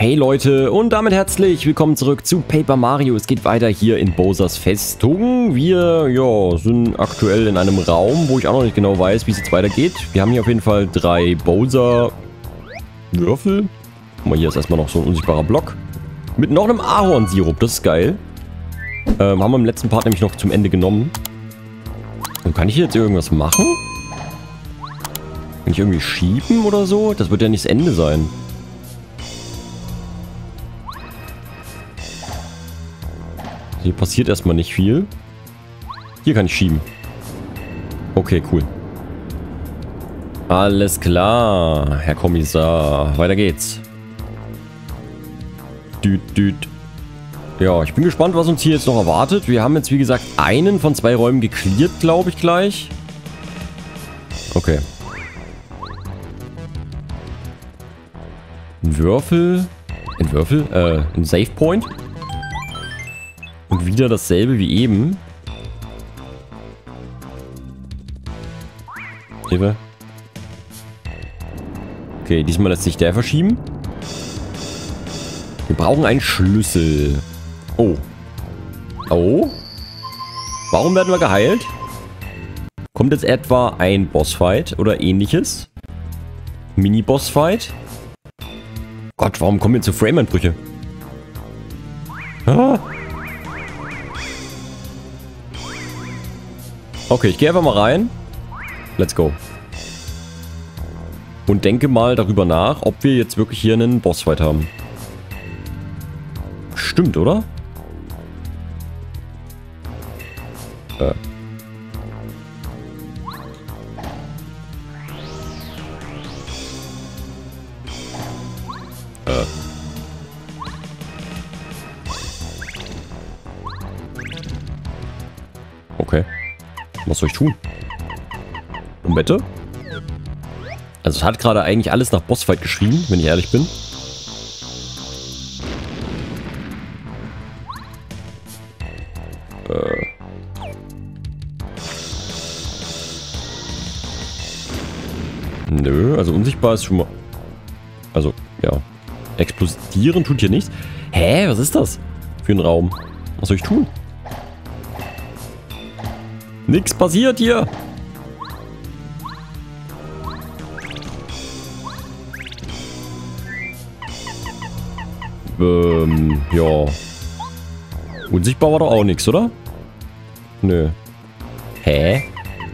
Hey Leute und damit herzlich willkommen zurück zu Paper Mario. Es geht weiter hier in Bowsers Festung. Wir sind aktuell in einem Raum, wo ich auch noch nicht genau weiß, wie es jetzt weitergeht. Wir haben hier auf jeden Fall 3 Bowser-Würfel. Guck mal, hier ist erstmal noch so ein unsichtbarer Block. Mit noch einem Ahornsirup, das ist geil. Haben wir im letzten Part nämlich noch zum Ende genommen. Und kann ich hier jetzt irgendwas machen? Kann ich irgendwie schieben oder so? Das wird ja nicht das Ende sein. Hier passiert erstmal nicht viel. Hier kann ich schieben. Okay, cool. Alles klar, Herr Kommissar. Weiter geht's. Ja, ich bin gespannt, was uns hier jetzt noch erwartet. Wir haben jetzt, wie gesagt, einen von 2 Räumen gecleart, glaube ich, gleich. Okay. Ein Würfel. Ein Save Point. Und wieder dasselbe wie eben. Hilfe. Okay, diesmal lässt sich der verschieben. Wir brauchen einen Schlüssel. Oh. Oh. Warum werden wir geheilt? Kommt jetzt etwa ein Bossfight oder ähnliches? Mini-Bossfight? Gott, warum kommen wir zu Frame-Einbrüche? Ah. Okay, ich gehe einfach mal rein. Let's go. Und denke mal darüber nach, ob wir jetzt wirklich hier einen Bossfight haben. Stimmt, oder? Okay. Was soll ich tun? Und bitte? Also es hat gerade eigentlich alles nach Bossfight geschrien, wenn ich ehrlich bin. Nö, also unsichtbar ist schon mal... Also, ja. Explodieren tut hier nichts. Hä? Was ist das für ein Raum? Was soll ich tun? Nix passiert hier. Ja. Unsichtbar war doch auch nichts, oder? Nö. Hä?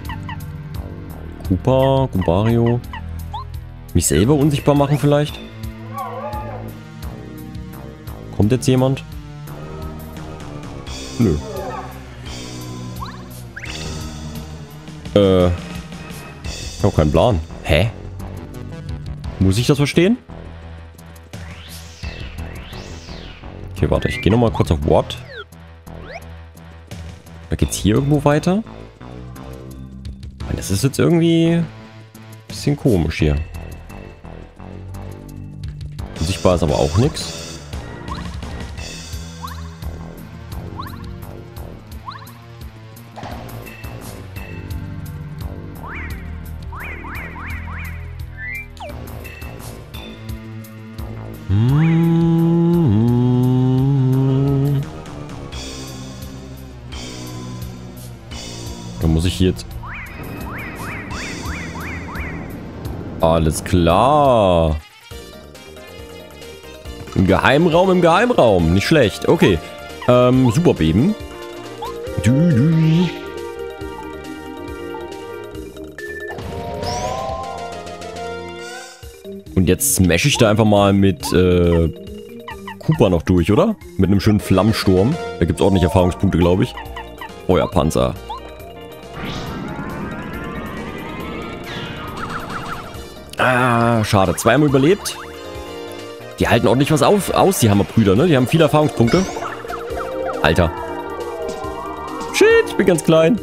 Koopario. Mich selber unsichtbar machen vielleicht? Kommt jetzt jemand? Nö. Ich habe keinen Plan. Hä? Muss ich das verstehen? Okay, warte. Ich gehe nochmal kurz auf What. Da geht's hier irgendwo weiter? Das ist jetzt irgendwie ein bisschen komisch hier. Sichtbar ist aber auch nichts. Da muss ich jetzt... Alles klar. Im Geheimraum, im Geheimraum. Nicht schlecht. Okay. Superbeben. Und jetzt smash ich da einfach mal mit Koopa noch durch, oder? Mit einem schönen Flammensturm. Da gibt es ordentlich Erfahrungspunkte, glaube ich. Feuerpanzer. Ah, schade. 2 haben überlebt. Die halten ordentlich was aus, die Hammerbrüder, ne? Die haben viele Erfahrungspunkte. Alter. Shit, ich bin ganz klein.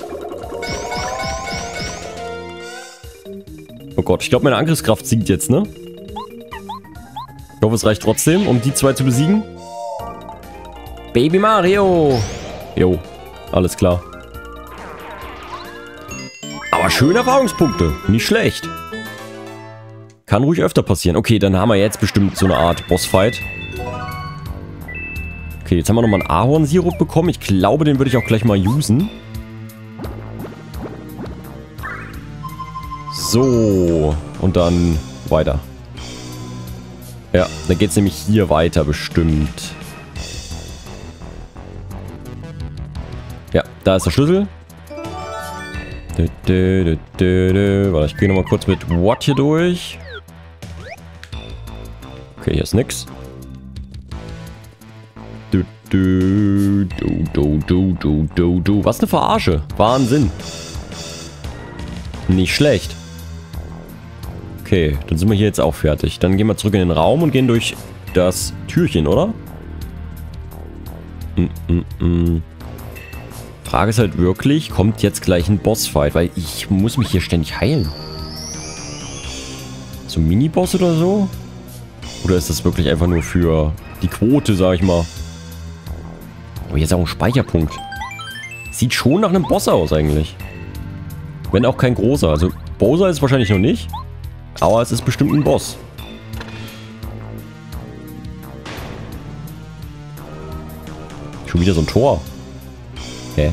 Oh Gott, ich glaube, meine Angriffskraft sinkt jetzt, ne? Ich hoffe, es reicht trotzdem, um die 2 zu besiegen. Baby Mario. Jo, alles klar. Aber schöne Erfahrungspunkte. Nicht schlecht. Kann ruhig öfter passieren. Okay, dann haben wir jetzt bestimmt so eine Art Bossfight. Okay, jetzt haben wir nochmal einen Ahornsirup bekommen. Ich glaube, den würde ich auch gleich mal usen. So. Und dann weiter. Ja, dann geht es nämlich hier weiter bestimmt. Ja, da ist der Schlüssel. Warte, ich gehe nochmal kurz mit What hier durch. Okay, hier ist nix. Was eine Verarsche. Wahnsinn. Nicht schlecht. Okay, dann sind wir hier jetzt auch fertig. Dann gehen wir zurück in den Raum und gehen durch das Türchen, oder? Frage ist halt wirklich, kommt jetzt gleich ein Bossfight? Weil ich muss mich hier ständig heilen. So ein Mini-Boss oder so? Oder ist das wirklich einfach nur für die Quote, sag ich mal? Aber hier ist auch ein Speicherpunkt. Sieht schon nach einem Boss aus eigentlich. Wenn auch kein großer. Also Bowser ist es wahrscheinlich noch nicht. Aber es ist bestimmt ein Boss. Schon wieder so ein Tor. Hä?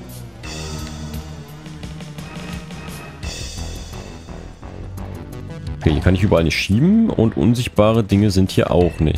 Okay, hier kann ich überall nicht schieben. Und unsichtbare Dinge sind hier auch nicht.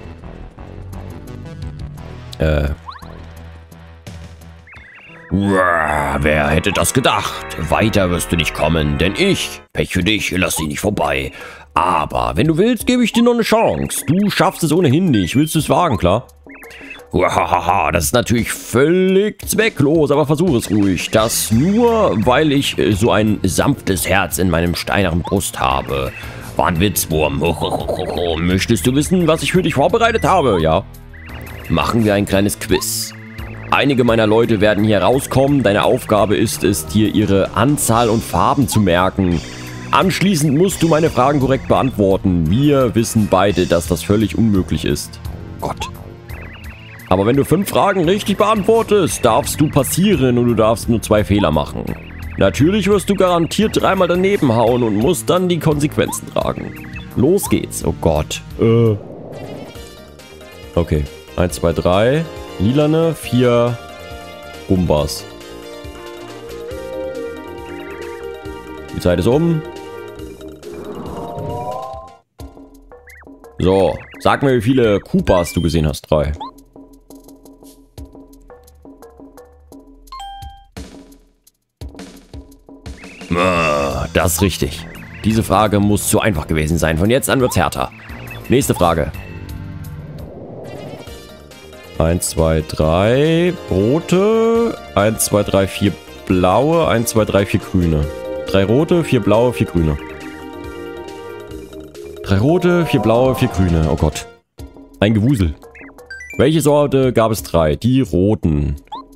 Wer hätte das gedacht? Weiter wirst du nicht kommen, denn ich, Pech für dich, lass dich nicht vorbei. Aber wenn du willst, gebe ich dir noch eine Chance. Du schaffst es ohnehin nicht. Willst du es wagen, klar? Hahaha, das ist natürlich völlig zwecklos, aber versuch es ruhig. Das nur, weil ich so ein sanftes Herz in meinem steinernen Brust habe. War ein Witzwurm. Möchtest du wissen, was ich für dich vorbereitet habe? Ja. Machen wir ein kleines Quiz. Einige meiner Leute werden hier rauskommen. Deine Aufgabe ist es, dir ihre Anzahl und Farben zu merken. Anschließend musst du meine Fragen korrekt beantworten. Wir wissen beide, dass das völlig unmöglich ist. Gott. Aber wenn du 5 Fragen richtig beantwortest, darfst du passieren und du darfst nur 2 Fehler machen. Natürlich wirst du garantiert 3-mal daneben hauen und musst dann die Konsequenzen tragen. Los geht's. Oh Gott. Okay. 1, 2, 3. Lilane, 4 Gumbas. Die Zeit ist um. So, sag mir, wie viele Koopas du gesehen hast. 3. Das ist richtig. Diese Frage muss zu einfach gewesen sein. Von jetzt an wird's härter. Nächste Frage. 1, 2, 3 rote, 1, 2, 3, 4 blaue, 1, 2, 3, 4 grüne. 3 rote, 4 blaue, 4 grüne. 3 rote, 4 blaue, 4 grüne. Oh Gott. Ein Gewusel. Welche Sorte gab es 3? Die roten.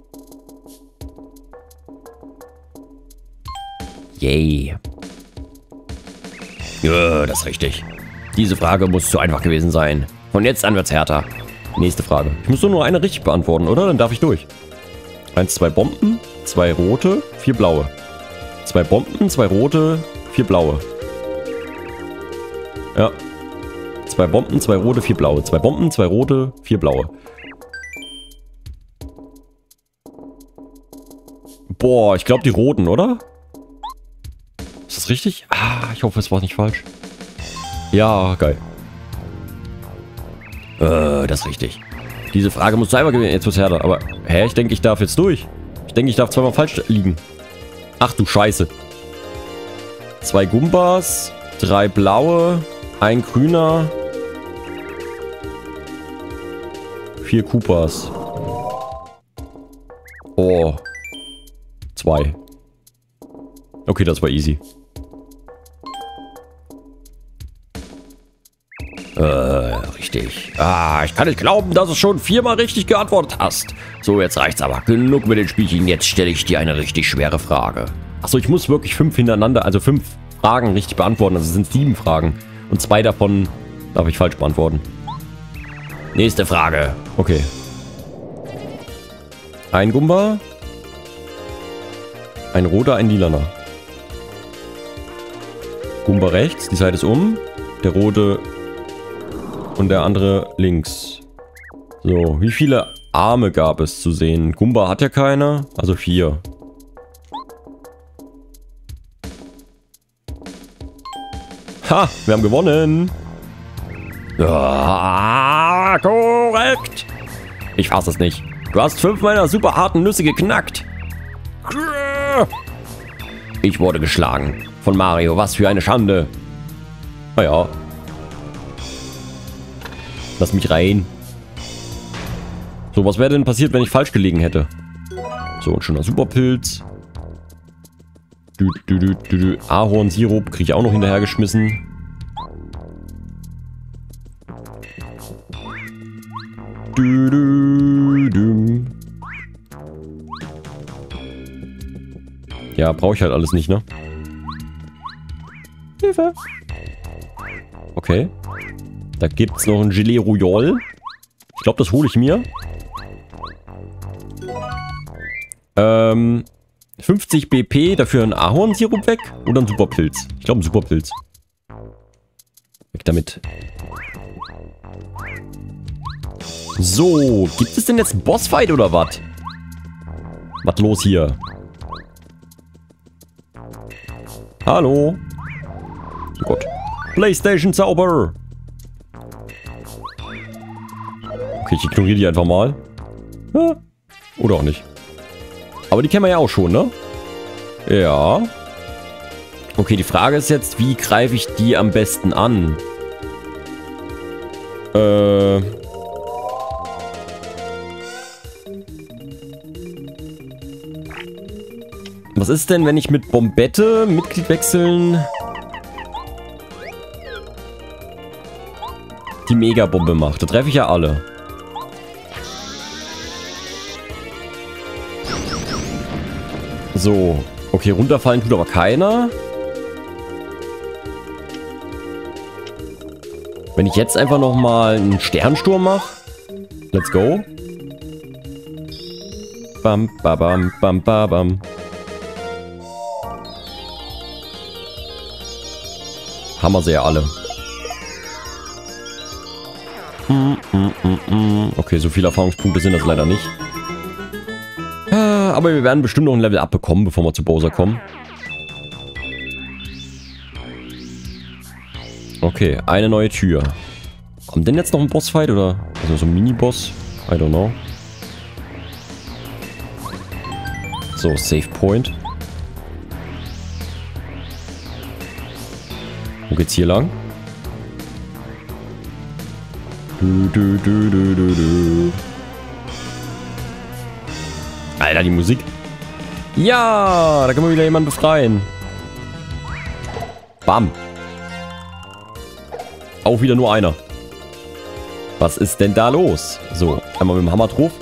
Yay. Ja, das ist richtig. Diese Frage muss zu einfach gewesen sein. Von jetzt an wird's härter. Nächste Frage. Ich muss nur eine richtig beantworten, oder? Dann darf ich durch. 1, 2 Bomben, 2 rote, 4 blaue. 2 Bomben, 2 rote, 4 blaue. Ja. 2 Bomben, 2 rote, 4 blaue. 2 Bomben, 2 rote, 4 blaue. Boah, ich glaube die roten, oder? Ist das richtig? Ah, ich hoffe, es war nicht falsch. Ja, geil. Das ist richtig. Diese Frage muss selber gewinnen. Jetzt wird's härter. Aber, hä? Ich denke, ich darf jetzt durch. Ich denke, ich darf 2-mal falsch liegen. Ach du Scheiße. 2 Gumbas, 3 blaue, 1 grüner, 4 Koopas. Oh. 2. Okay, das war easy. Richtig. Ah, ich kann nicht glauben, dass du schon 4-mal richtig geantwortet hast. So, jetzt reicht's aber. Genug mit den Spielchen. Jetzt stelle ich dir eine richtig schwere Frage. Achso, ich muss wirklich 5 hintereinander, also 5 Fragen richtig beantworten. Also es sind 7 Fragen. Und 2 davon darf ich falsch beantworten. Nächste Frage. Okay. Ein Gumba. Ein roter, ein lilaner. Gumba rechts, die Seite ist um. Der rote und der andere links. So, wie viele Arme gab es zu sehen? Gumba hat ja keine, also 4. Ha, wir haben gewonnen. Ja, korrekt. Ich fass es nicht. Du hast 5 meiner super harten Nüsse geknackt. Ich wurde geschlagen. Von Mario, was für eine Schande. Naja. Lass mich rein. So, was wäre denn passiert, wenn ich falsch gelegen hätte? So, ein schöner Superpilz. Ahornsirup kriege ich auch noch hinterhergeschmissen. Ja, brauche ich halt alles nicht, ne? Hilfe! Okay. Da gibt's noch ein Gelee Royal. Ich glaube, das hole ich mir. 50 BP, dafür ein Ahornsirup weg oder ein Superpilz? Ich glaube, ein Superpilz. Weg damit. So, gibt es denn jetzt einen Bossfight oder was? Was los hier? Hallo? Oh Gott. PlayStation-Zauber! Okay, ich ignoriere die einfach mal. Ja. Oder auch nicht. Aber die kennen wir ja auch schon, ne? Ja. Okay, die Frage ist jetzt, wie greife ich die am besten an? Was ist denn, wenn ich mit Bombette Mitglied wechseln die Megabombe mache? Da treffe ich ja alle. So. Okay, runterfallen tut aber keiner. Wenn ich jetzt einfach nochmal einen Sternsturm mache. Let's go. Bam, babam, bam, babam. Haben wir sie ja alle. Okay, so viele Erfahrungspunkte sind das leider nicht. Aber wir werden bestimmt noch ein Level abbekommen, bevor wir zu Bowser kommen. Okay, eine neue Tür. Kommt denn jetzt noch ein Bossfight oder? Also so ein Mini-Boss? I don't know. So, Save Point. Wo geht's hier lang? Alter, die Musik. Ja, da können wir wieder jemanden befreien. Bam. Auch wieder nur einer. Was ist denn da los? So, einmal mit dem Hammer drauf.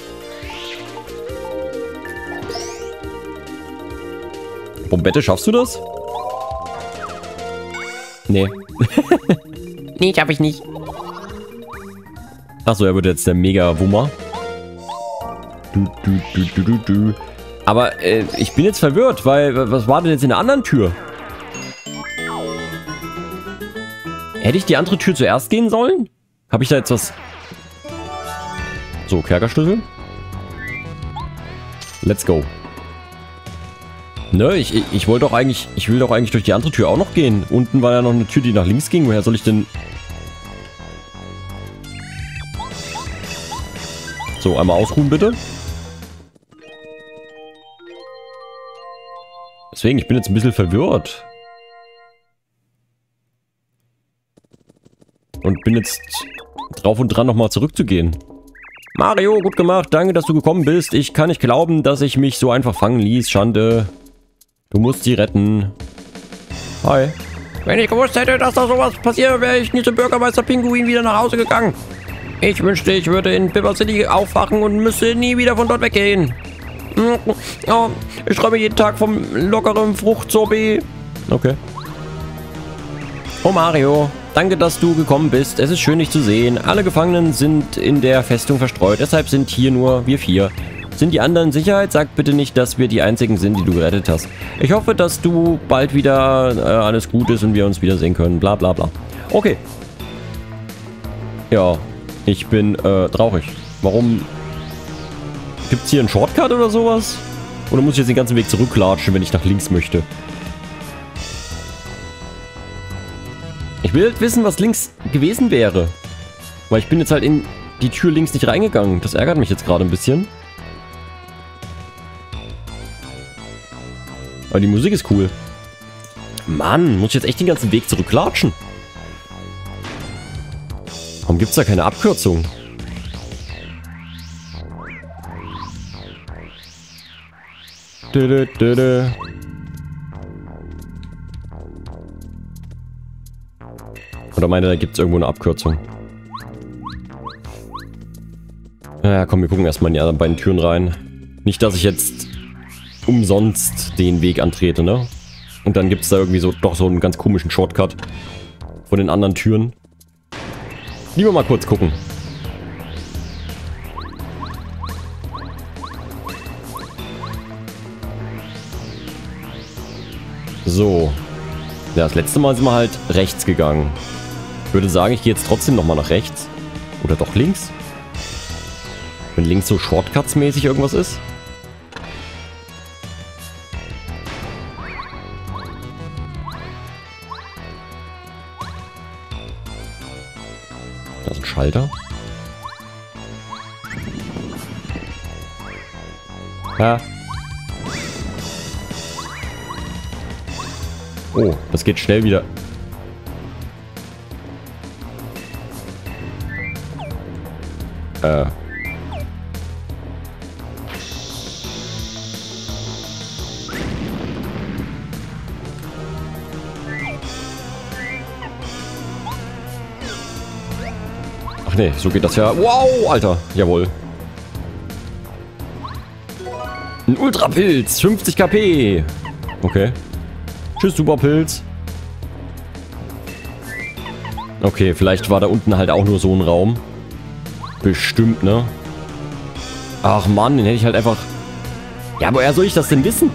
Bombette, schaffst du das? Nee. Nee, schaff ich nicht. Achso, er wird jetzt der Mega-Wummer. Aber ich bin jetzt verwirrt, weil was war denn jetzt in der anderen Tür? Hätte ich die andere Tür zuerst gehen sollen? Habe ich da jetzt was... So, Kerkerschlüssel. Let's go. Ne, ich wollte doch eigentlich... Ich will doch eigentlich durch die andere Tür auch noch gehen. Unten war ja noch eine Tür, die nach links ging. Woher soll ich denn... So, einmal ausruhen bitte. Deswegen, ich bin jetzt ein bisschen verwirrt. Und bin jetzt drauf und dran, nochmal zurückzugehen. Mario, gut gemacht. Danke, dass du gekommen bist. Ich kann nicht glauben, dass ich mich so einfach fangen ließ. Schande. Du musst sie retten. Hi. Wenn ich gewusst hätte, dass da sowas passiert, wäre ich nie zum Bürgermeister Pinguin wieder nach Hause gegangen. Ich wünschte, ich würde in Bibber City aufwachen und müsste nie wieder von dort weggehen. Oh, ich träume jeden Tag vom lockeren Fruchtsorbet. Okay. Oh Mario, danke, dass du gekommen bist. Es ist schön, dich zu sehen. Alle Gefangenen sind in der Festung verstreut, deshalb sind hier nur wir 4. Sind die anderen in Sicherheit? Sag bitte nicht, dass wir die einzigen sind, die du gerettet hast. Ich hoffe, dass du bald wieder alles gut ist und wir uns wiedersehen können. Bla bla bla. Okay. Ja, ich bin traurig. Warum? Gibt's hier einen Shortcut oder sowas? Oder muss ich jetzt den ganzen Weg zurücklatschen, wenn ich nach links möchte? Ich will halt wissen, was links gewesen wäre. Weil ich bin jetzt halt in die Tür links nicht reingegangen. Das ärgert mich jetzt gerade ein bisschen. Aber die Musik ist cool. Mann, muss ich jetzt echt den ganzen Weg zurücklatschen? Warum gibt's da keine Abkürzung? Oder meine, da gibt es irgendwo eine Abkürzung. Naja, komm, wir gucken erstmal in die anderen beiden Türen rein. Nicht, dass ich jetzt umsonst den Weg antrete, ne? Und dann gibt es da irgendwie so doch so einen ganz komischen Shortcut von den anderen Türen. Lieber mal kurz gucken. So. Ja, das letzte Mal sind wir halt rechts gegangen. Ich würde sagen, ich gehe jetzt trotzdem nochmal nach rechts. Oder doch links? Wenn links so Shortcuts-mäßig irgendwas ist. Da ist ein Schalter. Ja. Oh, das geht schnell wieder. Ach nee, so geht das ja. Wow, Alter. Jawohl. Ein Ultrapilz. 50 KP. Okay. Tschüss, Superpilz. Okay, vielleicht war da unten halt auch nur so ein Raum. Bestimmt, ne? Ach Mann, den hätte ich halt einfach... Ja, woher soll ich das denn wissen?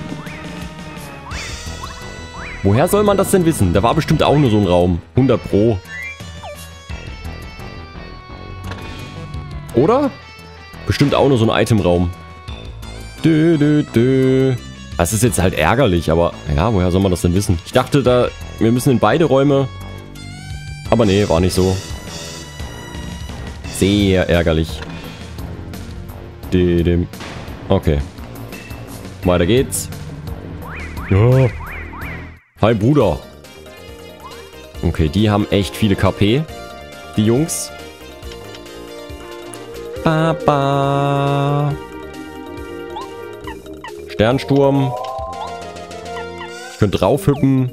Woher soll man das denn wissen? Da war bestimmt auch nur so ein Raum. 100 Pro. Oder? Bestimmt auch nur so ein Itemraum. Das ist jetzt halt ärgerlich, aber... Ja, woher soll man das denn wissen? Ich dachte da, wir müssen in beide Räume... Aber nee, war nicht so. Sehr ärgerlich. Okay. Weiter geht's. Ja. Hi, Bruder. Okay, die haben echt viele KP. Die Jungs. Baba. Sternsturm. Ich könnte draufhüppen.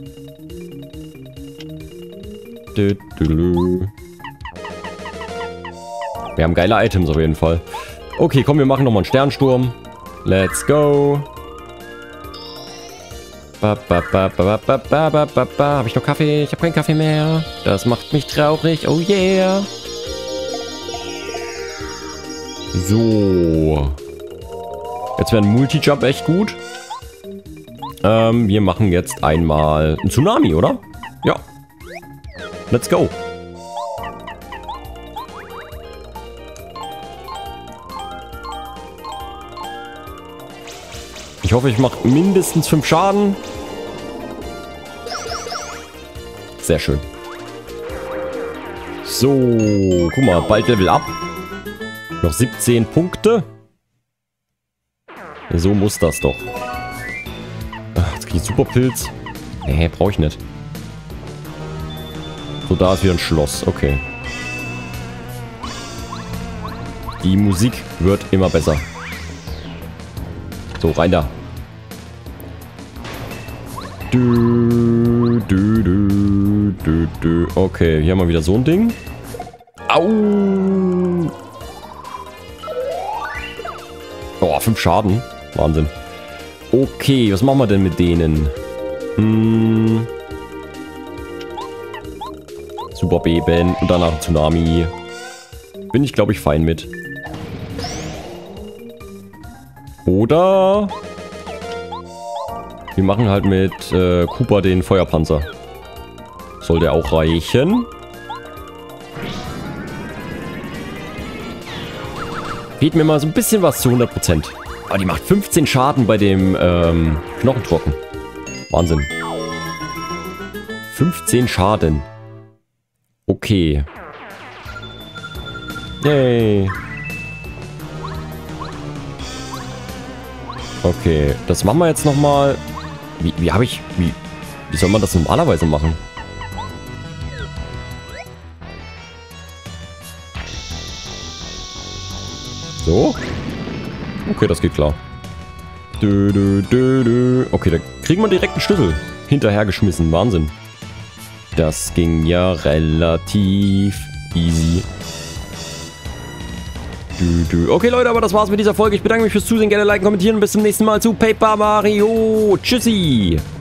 Wir haben geile Items auf jeden Fall. Okay, komm, wir machen nochmal einen Sternsturm. Let's go. Habe ich noch Kaffee? Ich habe keinen Kaffee mehr. Das macht mich traurig. Oh yeah. So. Jetzt wäre ein Multi-Jump echt gut. Wir machen jetzt einmal einen Tsunami, oder? Ja. Let's go. Ich hoffe, ich mache mindestens 5 Schaden. Sehr schön. So, guck mal, bald Level up. Noch 17 Punkte. So muss das doch. Ach, jetzt kriege ich Superpilz. Nee, brauche ich nicht. So, da ist wieder ein Schloss. Okay. Die Musik wird immer besser. So, rein da. Okay, hier haben wir wieder so ein Ding. Au! Oh, 5 Schaden. Wahnsinn. Okay, was machen wir denn mit denen? Super Beben und danach ein Tsunami. Bin ich, glaube ich, fein mit. Oder... Wir machen halt mit Cooper den Feuerpanzer. Sollte auch reichen. Fehlt mir mal so ein bisschen was zu 100%. Aber die macht 15 Schaden bei dem Knochentrocken. Wahnsinn. 15 Schaden. Okay. Yay. Okay, das machen wir jetzt nochmal. Wie soll man das normalerweise machen? So? Okay, das geht klar. Okay, da kriegen wir direkt einen Schlüssel hinterhergeschmissen. Wahnsinn. Das ging ja relativ easy. Okay, Leute, aber das war's mit dieser Folge. Ich bedanke mich fürs Zusehen. Gerne liken, kommentieren. Bis zum nächsten Mal zu Paper Mario. Tschüssi.